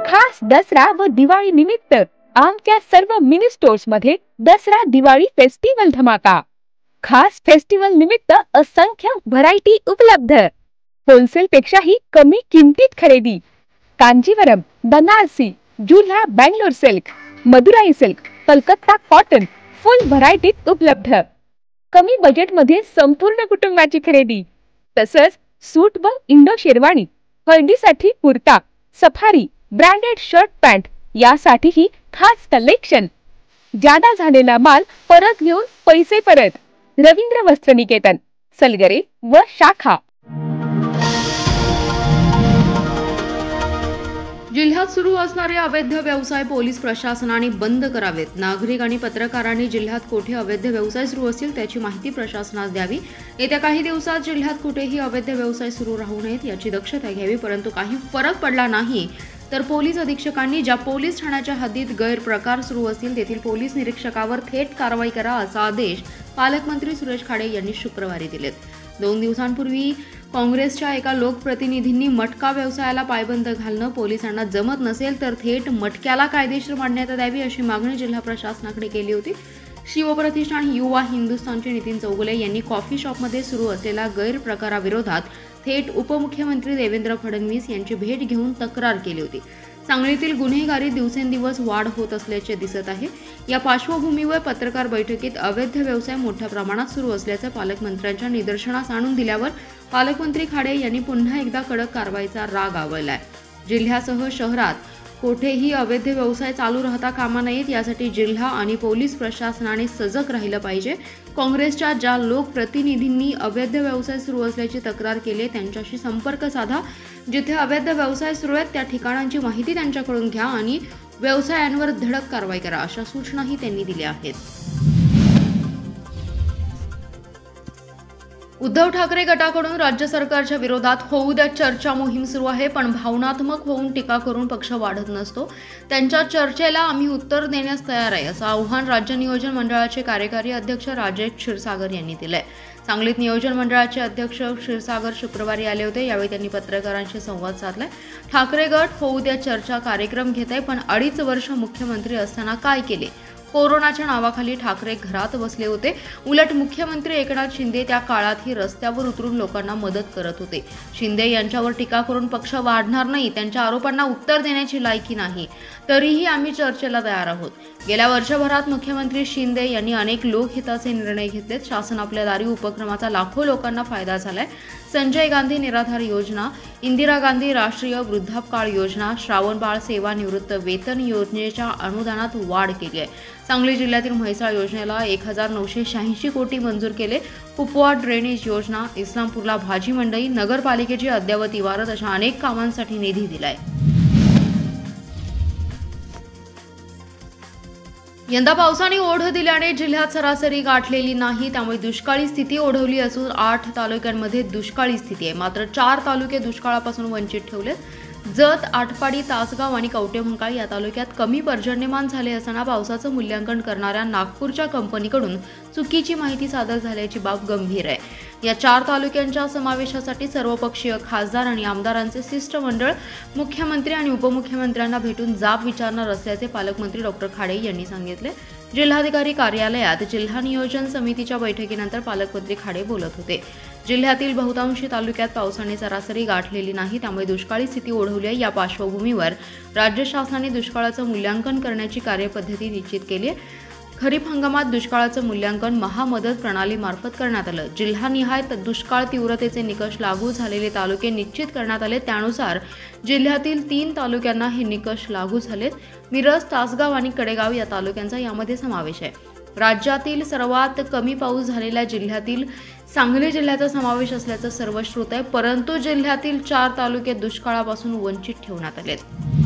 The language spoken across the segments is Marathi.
खास दसरा व दिवाळी निमित्त आमच्या सर्व मिनी स्टोर्स मध्ये दसरा दिवाळी फेस्टिवल धमाका। खास फेस्टिवल निमित्त असंख्य व्हरायटी उपलब्ध। होलसेल पेक्षाही कमी किमतीत खरेदी। कांजीवरम, बनारसी, जुल्हा Bangalore silk, Madurai silk, Calcutta cotton full व्हरायटीत उपलब्ध। कमी बजेट मध्ये संपूर्ण कुटुंबाची खरेदी। तसंच सूट व इंडो शेरवानी, हळदीसाठी kurta, safari, branded shirt pant यासाठीही खास कलेक्शन। जादा झालेला माल परत घेऊन पैसे परत। रवींद्र वस्त्र निकेतन, सलगरे व शाखा। जिल्ह्यात सुरू असणारे अवैध व्यवसाय पोलीस प्रशासनाने बंद करावेत। नागरिक आणि पत्रकारांनी जिल्ह्यात कोठे अवैध व्यवसाय सुरू असतील त्याची माहिती प्रशासनास द्यावी। येत्या काही दिवसात जिल्ह्यात कुठेही अवैध व्यवसाय सुरू राहू नयेत याची दक्षता घ्यावी। परंतु काही फरक पडला नाही तर पोलीस अधीक्षकांनी ज्या पोलीस ठाण्याच्या हद्दीत गैरप्रकार सुरू असतील तेथील पोलीस निरीक्षकावर थेट कारवाई करा असा आदेश पालकमंत्री सुरेश खाडे यांनी शुक्रवारी दिलेत। 2 दिवसांपूर्वी काँग्रेसच्या एका लोकप्रतिनिधींनी मटका व्यवसायाला पायबंद घालणं पोलिसांना जमत नसेल तर थेट मटक्याला कायदेशीर मान्यता द्यावी अशी मागणी जिल्हा प्रशासनाकडे केली होती। शिवप्रतिष्ठान युवा हिंदुस्थानचे नितीन चौगुले यांनी कॉफी शॉपमध्ये सुरू असलेल्या गैरप्रकाराविरोधात थेट उपमुख्यमंत्री देवेंद्र फडणवीस यांची भेट घेऊन तक्रार केली होती। सांगलीतील गुन्हेगारी दिवसेंदिवस वाढ होत असल्याचे दिसत आहे। या पार्श्वभूमीवर पत्रकार बैठकीत अवैध व्यवसाय मोठ्या प्रमाणात सुरू असल्याचं पालकमंत्र्यांच्या निदर्शनास आणून दिल्यावर पालकमंत्री खाडे यांनी पुन्हा एकदा कडक कारवाईचा राग आवळलाय। जिल्ह्यासह शहरात कोठेही अवैध व्यवसाय चालू राहता कामा नयेत यासाठी जिल्हा आणि पोलीस प्रशासनाने सजग राहिलं पाहिजे। काँग्रेसच्या ज्या लोकप्रतिनिधींनी अवैध व्यवसाय सुरू असल्याची तक्रार केली त्यांच्याशी संपर्क साधा। जिथे अवैध व्यवसाय सुरू आहेत त्या ठिकाणांची माहिती त्यांच्याकडून घ्या आणि व्यवसायांवर धडक कारवाई करा अशा सूचनाही त्यांनी दिल्या आहेत। उद्धव ठाकरे गटाकडून राज्य सरकारच्या विरोधात होऊ द्या चर्चा मोहीम सुरू आहे। पण भावनात्मक होऊन टीका करून पक्ष वाढत नसतो। त्यांच्या चर्चेला आम्ही उत्तर देण्यास तयार आहे असं आव्हान राज्य नियोजन मंडळाचे कार्यकारी अध्यक्ष राजेश क्षीरसागर यांनी दिलंय। सांगलीत नियोजन मंडळाचे अध्यक्ष क्षीरसागर शुक्रवारी आले होते। यावेळी त्यांनी पत्रकारांशी संवाद साधलाय। ठाकरे गट होऊ द्या चर्चा कार्यक्रम घेत आहे पण 2.5 वर्ष मुख्यमंत्री असताना काय केले? कोरोनाच्या नावाखाली ठाकरे घरात बसले होते। उलट मुख्यमंत्री एकनाथ शिंदे त्या काळातही रस्त्यावर उतरून लोकांना मदत करत होते। शिंदे यांच्यावर टीका करून पक्ष वाढणार नाही, त्यांच्या आरोपांना उत्तर देण्याची लायकी नाही, तरीही आम्ही चर्चेला तयार आहोत। गेल्या वर्षभरात मुख्यमंत्री शिंदे यांनी अनेक लोकहिताचे निर्णय घेतलेत। शासन आपल्या दारी उपक्रमाचा लाखो लोकांना फायदा झालाय। संजय गांधी निराधार योजना, इंदिरा गांधी राष्ट्रीय वृद्धापकाळ योजना, श्रावण बाळ सेवा निवृत्त वेतन योजनेच्या अनुदानात वाढ केली आहे। सांगली जिल्ह्यातील म्हैसाळ योजनेला 1986 कोटी मंजूर केले। कुपवाड ड्रेनेज योजना, इस्लामपूरला भाजी मंडई, नगरपालिकेची अद्ययावत इमारत अशा अनेक कामांसाठी निधी दिलाय। यंदा पावसाने ओढ दिल्याने जिल्ह्यात सरासरी गाठलेली नाही, त्यामुळे दुष्काळी स्थिती ओढवली असून 8 तालुक्यांमध्ये दुष्काळी स्थिती आहे। मात्र 4 तालुके दुष्काळापासून वंचित ठेवलेत। जत, आटपाडी, तासगाव आणि कवठेमहांकाळ या तालुक्यात कमी पर्जन्यमान झाले असताना पावसाचं मूल्यांकन करणाऱ्या नागपूरच्या कंपनीकडून चुकीची माहिती सादर झाल्याची बाब गंभीर आहे। या 4 तालुक्यांच्या समावेशासाठी सर्वपक्षीय खासदार आणि आमदारांचे शिष्टमंडळ मुख्यमंत्री आणि उपमुख्यमंत्र्यांना भेटून जाब विचारणार असल्याचे पालकमंत्री डॉ. खाडे यांनी सांगितले। जिल्हाधिकारी कार्यालयात जिल्हा नियोजन समितीच्या बैठकीनंतर पालकमंत्री खाडे बोलत होते। जिल्ह्यातील बहुतांशी तालुक्यात पावसाने सरासरी गाठलेली नाही, त्यामुळे दुष्काळी स्थिती ओढवली आहे। या पार्श्वभूमीवर राज्य शासनाने दुष्काळाचं मूल्यांकन करण्याची कार्यपद्धती निश्चित केली आहे। खरीप हंगामात दुष्काळाचं मूल्यांकन महामदत प्रणालीमार्फत करण्यात आलं। जिल्हानिहाय दुष्काळ तीव्रतेचे निकष लागू झालेले तालुके निश्चित करण्यात आले। त्यानुसार जिल्ह्यातील 3 तालुक्यांना हे निकष लागू झालेत। मिरज, तासगाव आणि कडेगाव या तालुक्यांचा यामध्ये समावेश आहे। राज्यातील सर्वात कमी पाऊस झालेल्या जिल्ह्यातील सांगली जिल्ह्याचा समावेश असल्याचं सर्व श्रुत आहे, परंतु जिल्ह्यातील 4 तालुके दुष्काळापासून वंचित ठेवण्यात आलेत।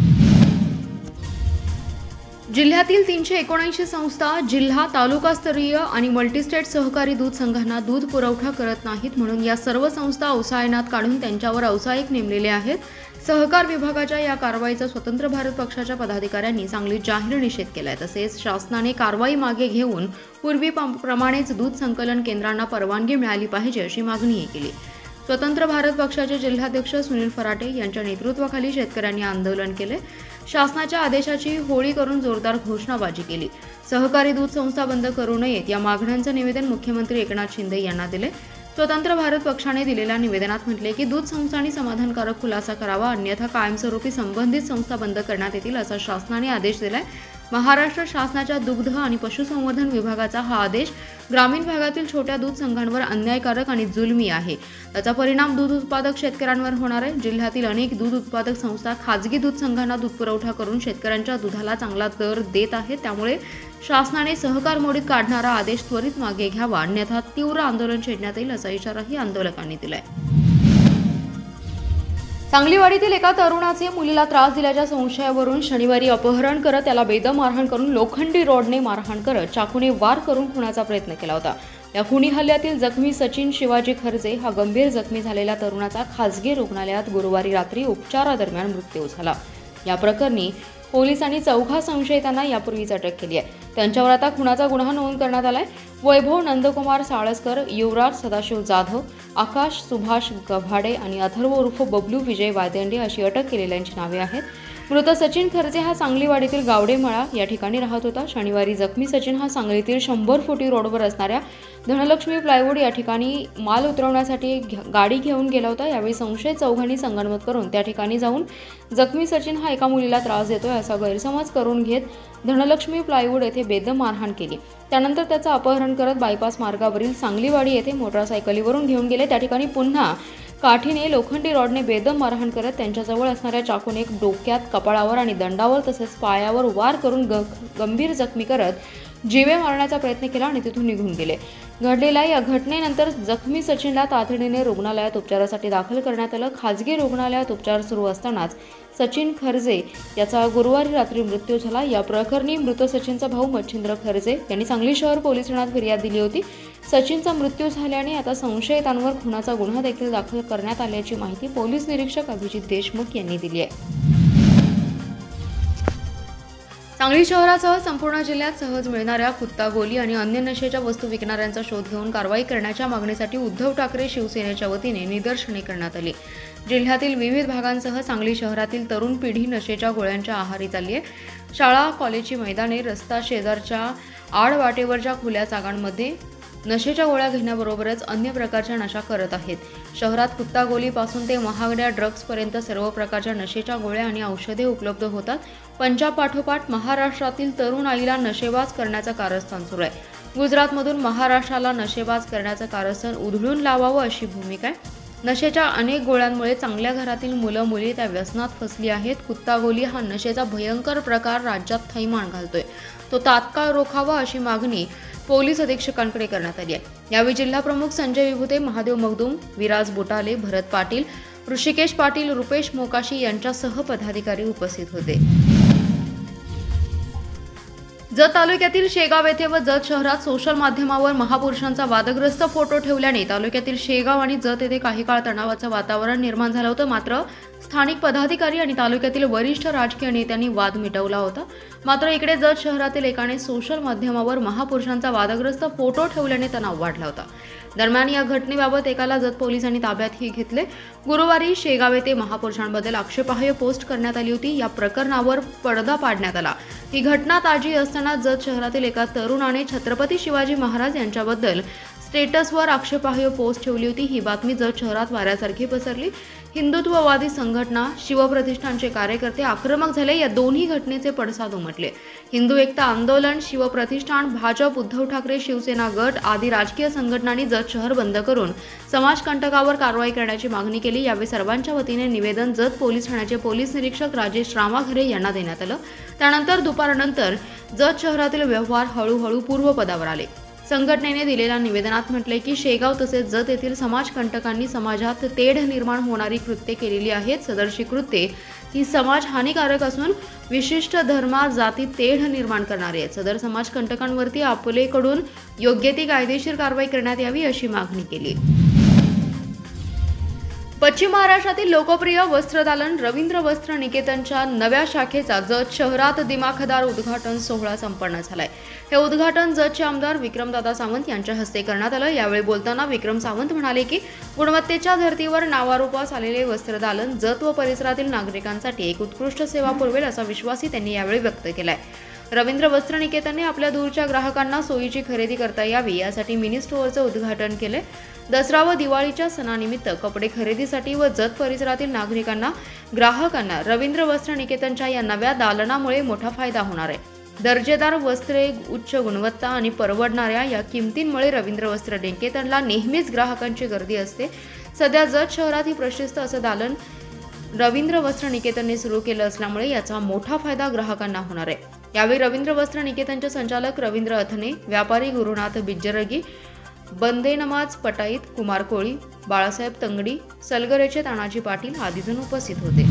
जिल्ह्यातील 379 संस्था जिल्हा, तालुकास्तरीय आणि मल्टीस्टेट सहकारी दूध संघांना दूध पुरवठा करत नाहीत, म्हणून या सर्व संस्था अवसायनात काढून त्यांच्यावर व्यावसायिक नेमलेले आहेत। सहकार विभागाच्या या कारवाईचा स्वतंत्र भारत पक्षाच्या पदाधिकाऱ्यांनी सांगलीत जाहीर निषेध केलाय। तसेच शासनाने कारवाई मागे घेऊन पूर्वीप्रमाणेच दूध संकलन केंद्रांना परवानगी मिळाली पाहिजे अशी मागणीही केली। स्वतंत्र भारत पक्षाचे जिल्हाध्यक्ष सुनील फराटे यांच्या नेतृत्वाखाली शेतकऱ्यांनी आंदोलन केले। शासनाच्या आदेशाची होळी करून जोरदार घोषणाबाजी केली। सहकारी दूध संस्था बंद करू नयेत या मागण्यांचं निवेदन मुख्यमंत्री एकनाथ शिंदे यांना दिले। स्वतंत्र भारत पक्षाने दिलेल्या निवेदनात म्हटले की दूध संस्थांनी समाधानकारक खुलासा करावा, अन्यथा कायमस्वरूपी संबंधित संस्था बंद करण्यात येतील असा शासनाने आदेश दिलाय। महाराष्ट्र शासनाच्या दुग्ध आणि पशुसंवर्धन विभागाचा हा आदेश ग्रामीण भागातील छोट्या दूध संघांवर अन्यायकारक आणि जुलमी आहे। त्याचा परिणाम दूध उत्पादक शेतकऱ्यांवर होणार आहे। जिल्ह्यातील अनेक दूध उत्पादक संस्था खाजगी दूध संघांना दूध पुरवठा करून शेतकऱ्यांच्या दुधाला चांगला दर देत आहेत। त्यामुळे शासनाने सहकार मोडीत काढणारा आदेश त्वरित मागे घ्यावा, अन्यथा तीव्र आंदोलन छेडण्यात येईल असा इशाराही आंदोलकांनी दिलाय। सांगलीवाडीतील एका तरुणाचे मुलीला त्रास दिल्याच्या संशयावरून शनिवारी अपहरण करत त्याला बेदम मारहाण करून लोखंडी रॉडने मारहाण करत चाकूने वार करून खुनाचा प्रयत्न केला होता। या खुनी हल्ल्यातील जखमी सचिन शिवाजी खर्जे हा गंभीर जखमी झालेल्या तरुणाचा खासगी रुग्णालयात गुरुवारी रात्री उपचारादरम्यान मृत्यू झाला। या प्रकरणी पोलिसांनी 4 संशयितांना यापूर्वीच अटक केली आहे। त्यांच्यावर आता खुनाचा गुन्हा नोंद करण्यात आलाय। वैभव नंदकुमार साळसकर, युवराज सदाशिव जाधव, आकाश सुभाष गव्हाडे आणि अथर्व उर्फ बबलू विजय वायदेंडे अशी अटक केलेल्यांची नावे आहेत। मृत सचिन खर्जे हा सांगलीवाडीतील गावडेमळा या ठिकाणी राहत होता। शनिवारी जखमी सचिन हा सांगलीतील 100 फुटी रोडवर असणाऱ्या धनलक्ष्मी प्लायवूड या ठिकाणी माल उतरवण्यासाठी गाडी घेऊन गेला होता। यावेळी संशयित चौघांनी संगनमत करून त्या ठिकाणी जाऊन जखमी सचिन हा एका मुलीला त्रास देतोय असा गैरसमज करून घेत धनलक्ष्मी प्लायवूड येथे बेदम मारहाण केली। त्यानंतर त्याचं अपहरण करत बायपास मार्गावरील सांगलीवाडी येथे मोटारसायकलीवरून घेऊन गेले। त्या ठिकाणी पुन्हा काठीने लोखंडी रॉडने बेदम मारहाण करत त्यांच्याजवळ असणाऱ्या चाकूने डोक्यात, कपाळावर आणि दंडावर तसेच पायावर वार करून गंभीर जखमी करत जीवे मारण्याचा प्रयत्न केला आणि तिथून निघून गेले। घडलेल्या या घटनेनंतर जखमी सचिनला तातडीने रुग्णालयात उपचारासाठी दाखल करण्यात आलं। खाजगी रुग्णालयात उपचार सुरू असतानाच सचिन खर्जे याचा गुरुवारी रात्री मृत्यू झाला। या प्रकरणी मृत सचिनचा भाऊ मच्छिंद्र खर्जे यांनी सांगली शहर पोलीस ठाण्यात फिर्याद दिली होती। सचिनचा मृत्यू झाल्याने आता संशयितांवर खुनाचा गुन्हा देखील दाखल करण्यात आल्याची माहिती पोलीस निरीक्षक अभिजित देशमुख यांनी दिली आहे। सांगली शहरासह संपूर्ण जिल्ह्यात सहज मिळणाऱ्या कुत्ता, गोली आणि अन्य नशेच्या वस्तू विकणाऱ्यांचा शोध घेऊन कारवाई करण्याच्या मागणीसाठी उद्धव ठाकरे शिवसेनेच्या वतीने निदर्शने करण्यात आली। जिल्ह्यातील विविध भागांसह सांगली शहरातील तरुण पिढी नशेच्या गोळ्यांच्या आहारी चालली आहे। शाळा, कॉलेजची मैदाने, रस्ता शेजारच्या आडवाटेवरच्या खुल्या जागांमध्ये नशेच्या गोळ्या घेण्याबरोबरच अन्य प्रकारच्या नशा करत आहेत। शहरात कुत्ता गोलीपासून ते महागड्या ड्रग्जपर्यंत सर्व प्रकारच्या नशेच्या गोळ्या आणि औषधे उपलब्ध होतात। पंजाबपाठोपाठ महाराष्ट्रातील तरुण आईला नशेबाज करण्याचं कारस्थान सुरू आहे। गुजरातमधून महाराष्ट्राला नशेबाज करण्याचं कारस्थान उधळून लावावं अशी भूमिका आहे। नशेच्या अनेक गोळ्यांमुळे चांगल्या घरातील मुलं मुली त्या व्यसनात फसली आहेत। कुत्ता गोली हा नशेचा भयंकर प्रकार राज्यात थैमान घालतोय, तो तात्काळ रोखावा अशी मागणी पोलीस अधीक्षकांकडे करण्यात आली आहे। यावेळी जिल्हा प्रमुख संजय विभुते, महादेव मगदूम, विराज बोटाले, भरत पाटील, ऋषिकेश पाटील, रुपेश मोकाशी यांच्यासह पदाधिकारी उपस्थित होते। जत तालुक्यातील शेगाव येथे व जत शहरात सोशल माध्यमावर महापुरुषांचा वादग्रस्त फोटो ठेवल्याने तालुक्यातील शेगाव आणि जत येथे काही काळ तणावाचं वातावरण निर्माण झालं होतं। मात्र स्थानिक पदाधिकारी आणि तालुक्यातील वरिष्ठ राजकीय नेत्यांनी वाद मिटवला होता। मात्र इकडे जत शहरातील एकाने सोशल माध्यमावर महापुरुषांचा वादग्रस्त फोटो ठेवल्याने तणाव वाढला होता। दरम्यान या घटनेबाबत एकाला जत पोलिसांनी ताब्यातही घेतले। गुरुवारी शेगाव येथे महापुरुषांबद्दल आक्षेपार्ह पोस्ट करण्यात आली होती। या प्रकरणावर पडदा पाडण्यात आला। ही घटना ताजी असताना जत शहरातील एका तरुणाने छत्रपती शिवाजी महाराज यांच्याबद्दल स्टेटसवर आक्षेपार्ह पोस्ट ठेवली होती। ही बातमी जत शहरात वाऱ्यासारखी पसरली। हिंदुत्ववादी संघटना, शिवप्रतिष्ठानचे कार्यकर्ते आक्रमक झाले। या दोन्ही घटनेचे पडसाद उमटले। हिंदू एकता आंदोलन, शिवप्रतिष्ठान, भाजप, उद्धव ठाकरे शिवसेना गट आदी राजकीय संघटनांनी जत शहर बंद करून समाजकंटकावर कारवाई करण्याची मागणी केली। यावेळी सर्वांच्या वतीने निवेदन जत पोलीस ठाण्याचे पोलीस निरीक्षक राजेश रामाघरे यांना देण्यात आलं। त्यानंतर दुपारनंतर जत शहरातील व्यवहार हळूहळू पूर्वपदावर आले। संघटनेने दिलेल्या निवेदनात म्हटले की शेगाव तसेच जत येथील समाजकंटकांनी समाजात तेढ निर्माण होणारी कृत्ये केलेली आहेत। सदरची कृत्ये ही समाज हानिकारक असून विशिष्ट धर्मा जाती तेढ निर्माण करणारी आहेत। सदर समाजकंटकांवरती आपलेकडून योग्य ती कायदेशीर कारवाई करण्यात यावी अशी मागणी केली। पश्चिम महाराष्ट्रातील लोकप्रिय वस्त्रदालन रवींद्र वस्त्र निकेतनच्या नव्या शाखेचा जत शहरात दिमाखदार उद्घाटन सोहळा संपन्न झालाय। हे उद्घाटन जतचे आमदार विक्रमदादा सावंत यांच्या हस्ते करण्यात आलं। यावेळी बोलताना विक्रम सावंत म्हणाले की गुणवत्तेच्या धर्तीवर नावारूपास आलेले वस्त्रदालन जत व परिसरातील नागरिकांसाठी एक उत्कृष्ट सेवा पुरवेल असा विश्वासही त्यांनी यावेळी व्यक्त केलाय। रवींद्र वस्त्र निकेतनने आपल्या दूरच्या ग्राहकांना सोयीची खरेदी करता यावी यासाठी मिनी स्टोअरचं उद्घाटन केले। दसरा व दिवाळीच्या सणानिमित्त कपडे खरेदीसाठी व जत परिसरातील ग्राहकांना रवींद्र वस्त्र निकेतनच्या या नव्या दालनामुळे मोठा फायदा होणार आहे। दर्जेदार वस्त्रे, उच्च गुणवत्ता आणि परवडणाऱ्या या किमतींमुळे रवींद्र वस्त्र निकेतनला नेहमीच ग्राहकांची गर्दी असते। सध्या जत शहरात ही प्रशस्त असं दालन रवींद्र वस्त्र निकेतनने सुरू केलं असल्यामुळे याचा मोठा फायदा ग्राहकांना होणार आहे। यावेळी रवींद्र वस्त्र निकेतनचे संचालक रवींद्र अथने, व्यापारी गुरुनाथ बिज्जरगी, बंदे नमाज पटाईत, कुमार कोळी, बाळासाहेब तंगडी, सलगरेचे तानाजी पाटील आदी जण उपस्थित होते।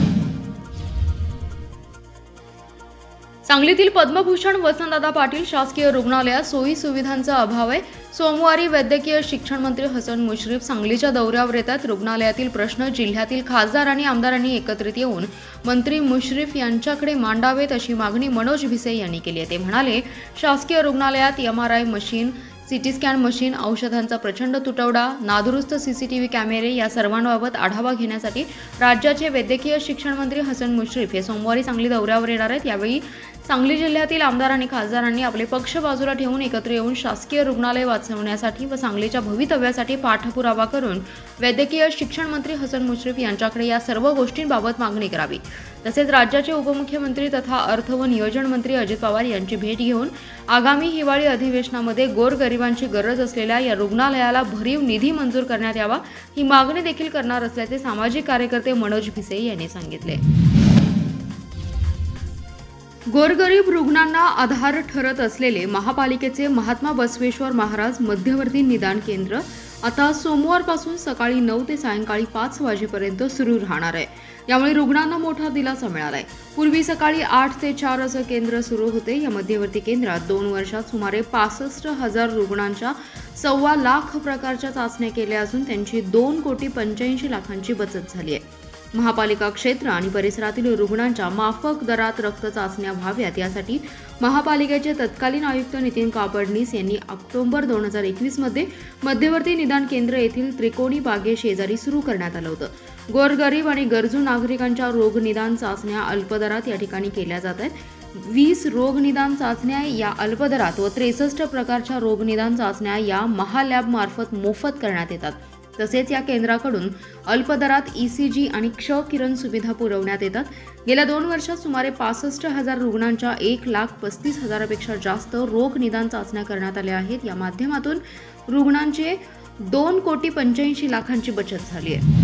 सांगलीतील पद्मभूषण वसंतदादा पाटील शासकीय रुग्णालयात सोयी सुविधांचा अभाव आहे। सोमवारी वैद्यकीय शिक्षण मंत्री हसन मुश्रीफ सांगलीच्या दौऱ्यावर येतात। रुग्णालयातील प्रश्न जिल्ह्यातील खासदार आणि आमदारांनी एकत्रित येऊन मंत्री मुश्रीफ यांच्याकडे मांडावेत अशी मागणी मनोज भिसे यांनी केली आहे। ते म्हणाले, शासकीय रुग्णालयात MRI machine, CT scan machine, औषधांचा प्रचंड तुटवडा, नादुरुस्त CCTV कॅमेरे या सर्वांबाबत आढावा घेण्यासाठी राज्याचे वैद्यकीय शिक्षण मंत्री हसन मुश्रीफ हे सोमवारी सांगली दौऱ्यावर येणार आहेत। यावेळी सांगली जिल्ह्यातील आमदार आणि खासदारांनी आपले पक्ष बाजूला ठेवून एकत्र येऊन शासकीय रुग्णालय वाचवण्यासाठी व सांगलीच्या भवितव्यासाठी पाठपुरावा करून वैद्यकीय शिक्षण मंत्री हसन मुश्रीफ यांच्याकडे या सर्व गोष्टींबाबत मागणी करावी। तसेच राज्याचे उपमुख्यमंत्री तथा अर्थ व नियोजन मंत्री अजित पवार यांची भेट घेऊन आगामी हिवाळी अधिवेशनामध्ये गोरगरिबांची गरज असलेल्या या रुग्णालयाला भरीव निधी मंजूर करण्यात यावा ही मागणी देखील करणार असल्याचे सामाजिक कार्यकर्ते मनोज भिसे यांनी सांगितले। गोरगरीब रुग्णांना आधार ठरत असलेले महापालिकेचे महात्मा बसवेश्वर महाराज मध्यवर्ती निदान केंद्र आता सोमवारपासून सकाळी 9 ते सायंकाळी 5 वाजेपर्यंत सुरू राहणार आहे। यामुळे रुग्णांना मोठा दिलासा मिळाला आहे। पूर्वी सकाळी 8 ते 4 असं केंद्र सुरू होते। या मध्यवर्ती केंद्रात 2 वर्षात सुमारे 65,000 रुग्णांच्या 1.25 लाख प्रकारच्या चाचण्या केल्या असून त्यांची 2,85,00,000 बचत झाली आहे। महापालिका क्षेत्र आणि परिसरातील रुग्णांच्या माफक दरात रक्त चाचण्या व्हाव्यात यासाठी महापालिकेचे तत्कालीन आयुक्त नितीन कापडनीस यांनी ऑक्टोबर 2021 मध्ये मध्यवर्ती निदान केंद्र येथील त्रिकोणी बागे शेजारी सुरू करण्यात आलं होतं। गोरगरीब आणि गरजू नागरिकांच्या रोगनिदान चाचण्या अल्पदरात या ठिकाणी केल्या जात आहेत। 20 रोगनिदान चाचण्या या अल्पदरात व 63 प्रकारच्या रोगनिदान चाचण्या या महालॅब मार्फत मोफत करण्यात येतात। तसेच या केंद्राकडून अल्पदरात ECG आणि क्ष किरण सुविधा पुरवण्यात येतात। गेल्या 2 वर्षात सुमारे 65,000 रुग्णांच्या 1,35,000 पेक्षा जास्त रोग निदान चाचण्या करण्यात आल्या आहेत। या माध्यमातून रुग्णांचे 2,85,00,000 बचत झाली आहे।